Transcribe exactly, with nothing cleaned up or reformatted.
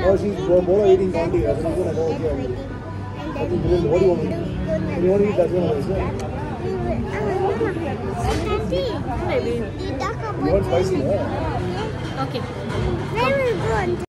Oh, she's Bola eating candy. She's going to go here. I think this is what do you want to eat? You want to eat that one? Is it? Maybe. You want spicy? Yeah. Okay. Very good.